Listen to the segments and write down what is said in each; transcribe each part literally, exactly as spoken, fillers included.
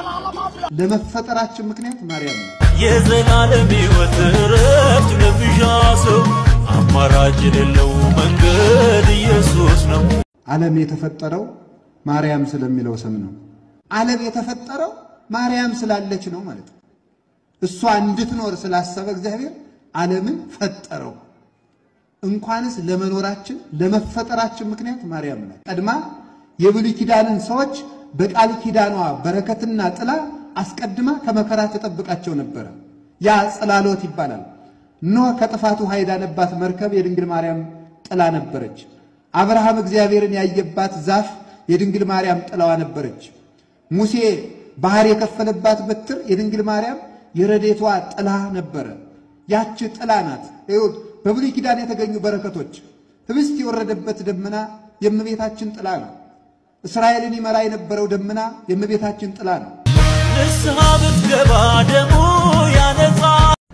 ለመፈጠራችን ምክንያት ማርያም ነው የዘላለም ሕይወት ረፍት ለሚሻሰው አማራጭ የሌለው መንገድ ኢየሱስ ነው ዓለም የተፈጠረው ማርያም ስለሚለው ስም ነው ዓለም የተፈጠረው ማርያም ስላለች ነው ማለት ነው እሷ እንድትኖር ስላሰበ እግዚአብሔር ዓለምን ፈጠረው እንኳንስ ለመኖራችን ለመፈጠራችን ምክንያት ማርያም ነው ቀድማ የብሉይ ኪዳንን ሰዎች በቃል ኪዳኗ በረከትና ጥላ አስቀድማ ከመከራ ተጠብቃቸው ነበር ያ ጽላሎት ይባላል ኖህ ከጥፋቱ ሃይዳነባት መርከብ የድንግል ማርያም ጥላ ነበረች አብርሃም እግዚአብሔርን ያየባት ዛፍ የድንግል ማርያም ጥላዋ ነበረች ሙሴ ባህር የከፈለባት በትር የድንግል ማርያም የረዴቷ ጥላ ነበር ያቺ ጥላ ናት እዩት በብሉይ ኪዳን የተገኙ በረከቶች ህብስት የወረደበት ደመና የእመቤታችን ጥላ ነው እስራኤልን ይመራ የነበረው ደመና የእመቤታችን ጥላ ነው ንስሐ ብትገባ ደሙ ያነጻ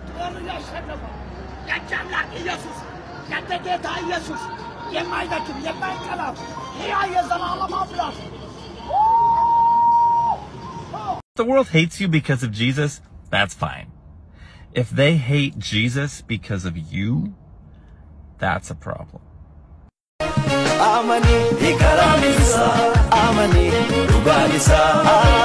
ያቻላክ ኢየሱስ ያተጌታ ኢየሱስ የማይደክም የማይቀላፍ ያ የዘላለም አምላክ The world hates you because of Jesus, that's fine. If they hate Jesus because of you, that's a problem. Amani ikaramisa amani rugalisa